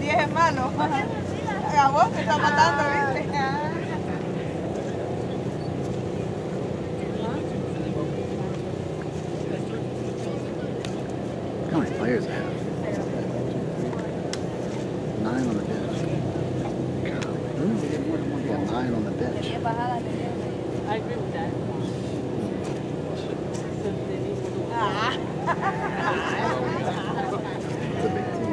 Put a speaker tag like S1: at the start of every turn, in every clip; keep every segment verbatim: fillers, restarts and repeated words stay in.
S1: diez es malo. A vos te está matando, ¿viste?
S2: How many players I have? Nine on the bench. Hmm? Yeah, nine on the bench.
S3: I agree with that.
S2: It's a big team.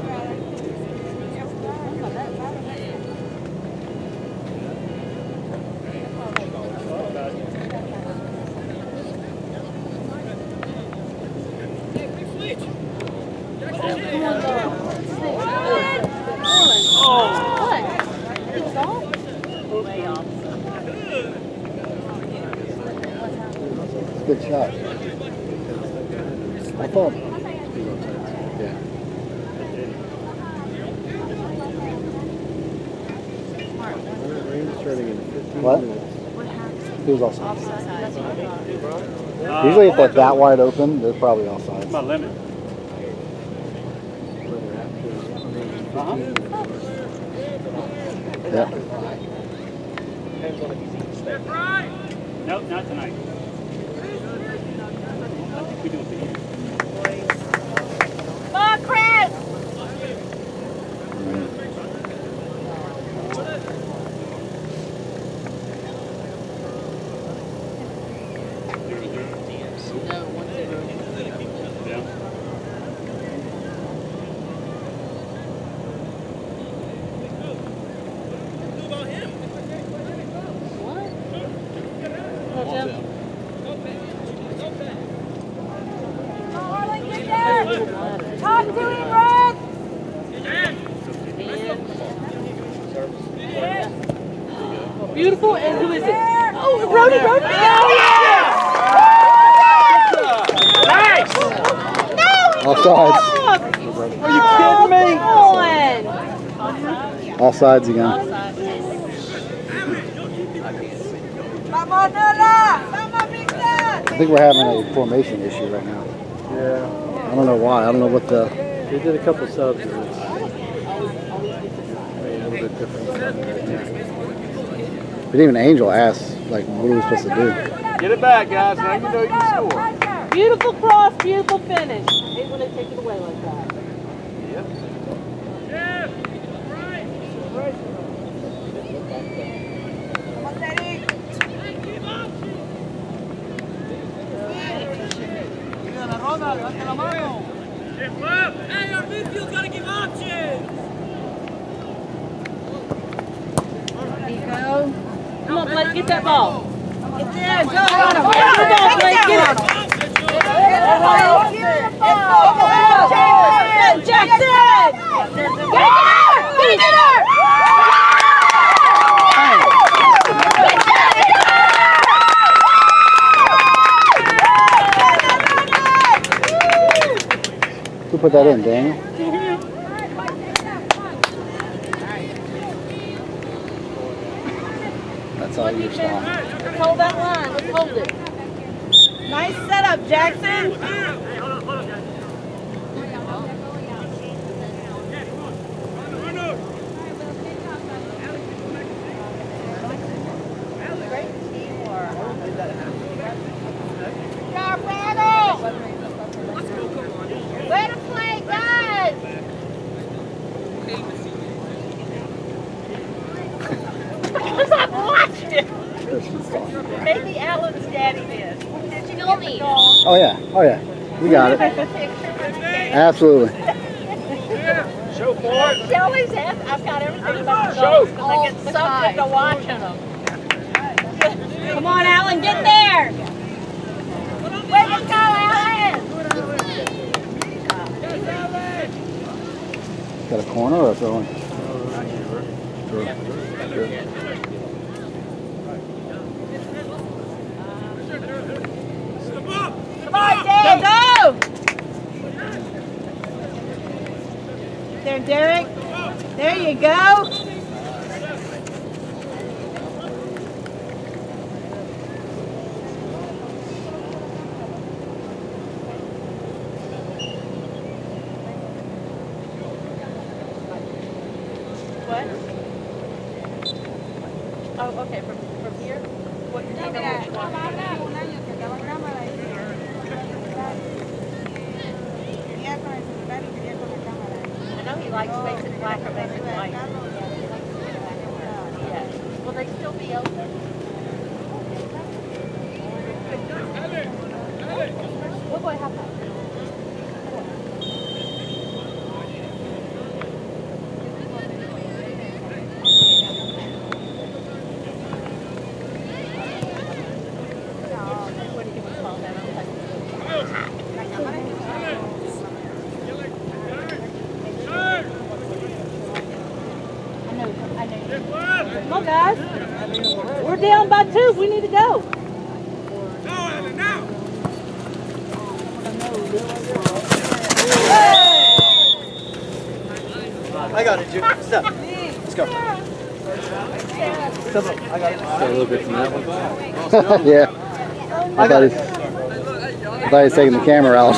S2: Good shot. I thought. Yeah. What? He was offside. Usually if they're that wide open, they're probably offside.
S4: It's my limit. Uh-huh.
S2: Yeah.
S4: Nope, not tonight. I think we do it together.
S3: Come on, Chris! Talk to him, Red! Beautiful, and who is it? Oh, Rody, Rody!
S4: Nice!
S3: No!
S2: Offsides.
S4: Are you kidding me?
S3: Come on!
S2: Offsides again. I think we're having a formation issue right now.
S5: Yeah.
S2: I don't know why. I don't know what the...
S5: They did a couple subs and it's made it a little bit different.
S2: But even Angel asked, like, what are we supposed to do?
S4: Get it back, guys. Now you know you can score.
S3: Beautiful cross, beautiful finish. I hate when they take it away like that.
S4: Yep.
S6: Hey, our midfield's got to give options!
S3: Nico. Come on, Blake, get that ball.
S1: Get there, go!
S3: Get the ball, Blake, get it. Jackson! Get it there! Get it there!
S2: Who put that in, Daniel? That's all your style.
S3: Let's hold that line. Let's hold it.
S1: Nice setup, Jackson.
S3: Way to play, guys! Because I'm watching. Maybe Alan's daddy did. Did you know me?
S2: Oh, yeah. Oh, yeah. We got it. Absolutely.
S4: Show for it.
S3: She always has. I've got everything about the dogs because I get sucked into watching them. Come on, Alan, get there! Way to go, Alan!
S2: Got a corner or a throw in? Sure. Sure.
S1: Come on, Dave, go! There, Derek. There you go.
S3: like makes it black or makes it white. Yeah. Will they still be open? What boy have that?
S1: Come on, guys. We're down by two. We need to go.
S2: I got it, Jim. Step. Let's go. Step up. I got it.
S5: Got a little bit from that one.
S2: Yeah. I thought he, I thought he was taking the camera out.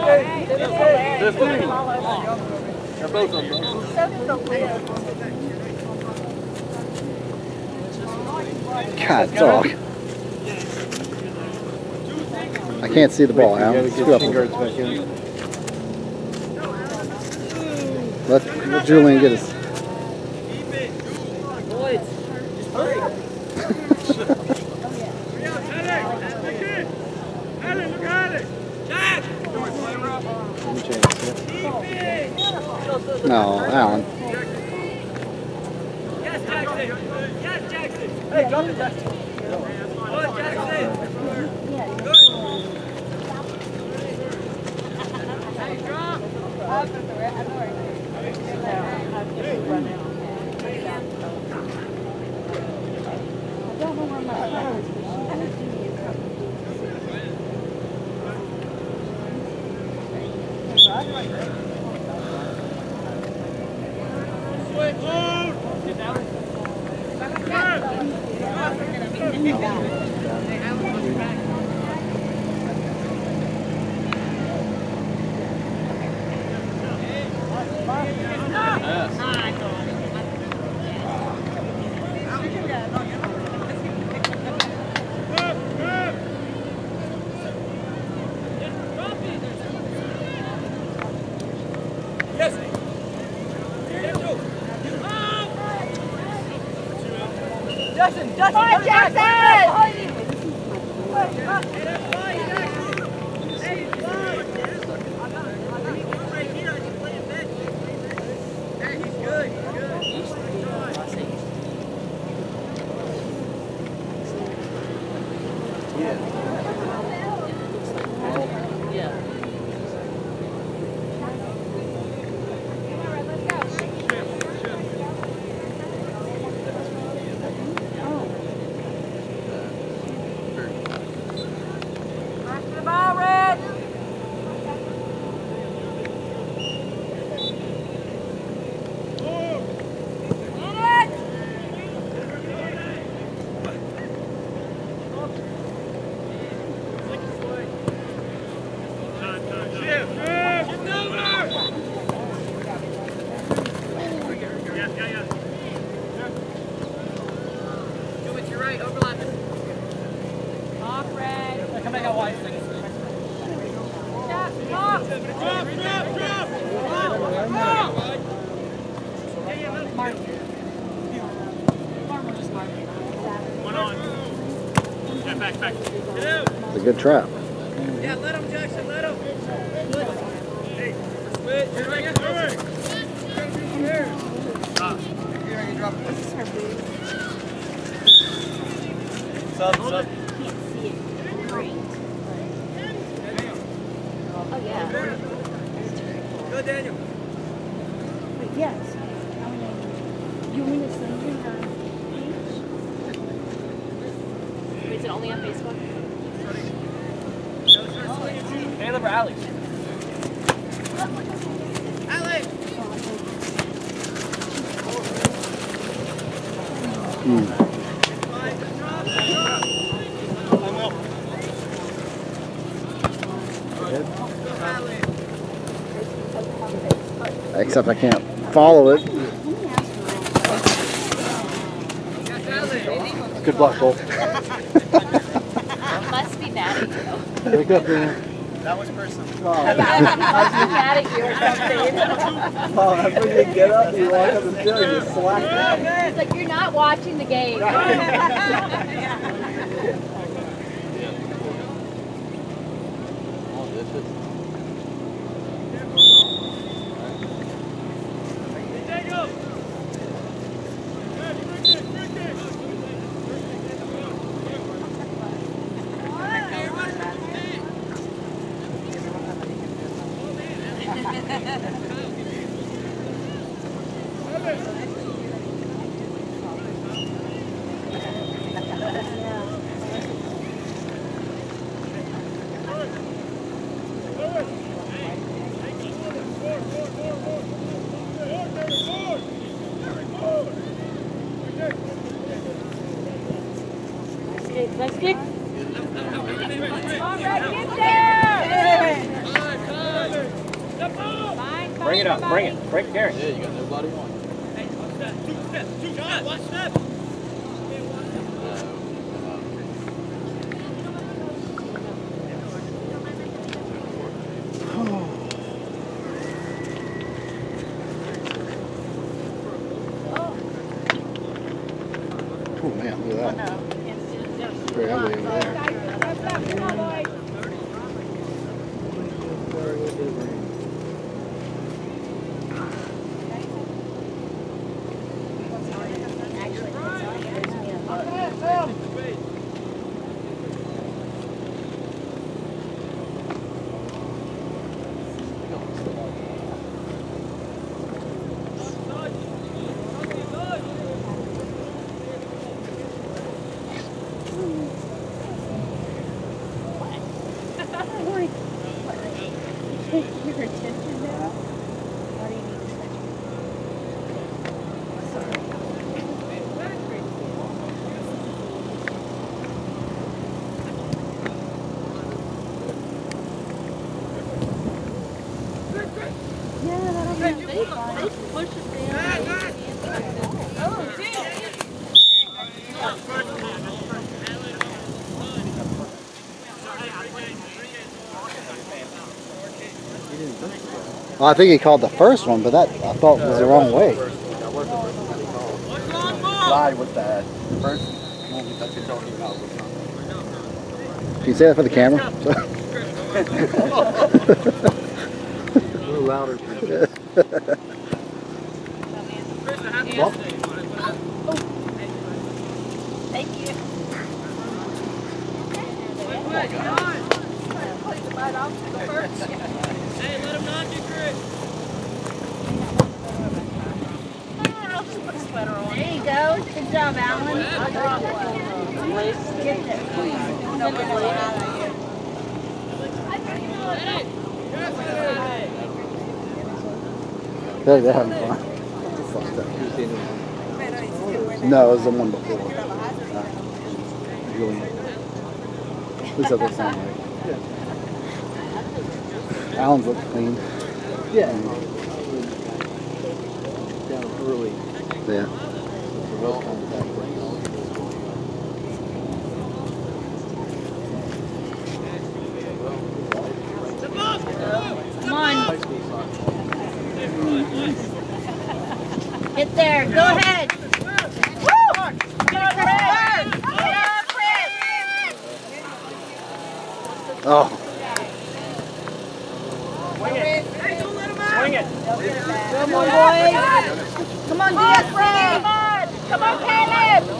S2: God, dog. I can't see the ball, Alan. Screw up. Let, let Julian get us. No, Alan.
S6: Yes, Jackson. Yes, Jackson. Hey, drop it, Jackson. Good, Jackson. Good. Hey, drop. Jackson, Jackson,
S3: Come on, Jackson!
S2: It's a good trap.
S6: Yeah, let him, Jackson, let him. Hey, switch. Here we go.
S1: This is her booth.
S4: Sub, sub.
S3: Oh, yeah.
S6: Go, Daniel.
S1: Wait, yes. You want me to send you her page?
S3: Is it only on Facebook?
S6: Taylor for Alex. Alex!
S2: Mm. Except I can't follow it.
S5: Good block, Cole.
S3: Must be mad at you.
S5: Wake up, man.
S6: That was personal.
S3: I got mad at you or something.
S6: Oh, that's when you get up, you walk up the field, you slack down.
S3: It's like you're not watching the game. Let's get.
S4: Bring it up, bring it. Bring it, Gary.
S2: Yeah, you got nobody on.
S6: Hey, one step, two steps, two steps, one step.
S2: Oh man, look at that. Very ugly over there. Well, I think he called the first one, but that I thought was the wrong way.
S4: Slide with that. First one, that's what talking about.
S2: Can you say that for the camera?
S5: A little louder.
S2: Well,
S3: Thank you.
S6: Hey, let him not get Chris.
S3: There you go. Good job, Alan. Get there.
S2: they're, they're having fun. No, it was the one before. Uh, Julian. At least that's what it sounded like. Alan's looked clean.
S5: Yeah. Down early.
S2: Yeah.
S5: Well contact.
S3: Come on. Get there. Go ahead. Woo! Get on, Chris. Get on, Chris.
S2: Oh.
S6: Swing it. Swing it.
S3: Come on, boys. Come on, D S. Come on. Come on, Caleb.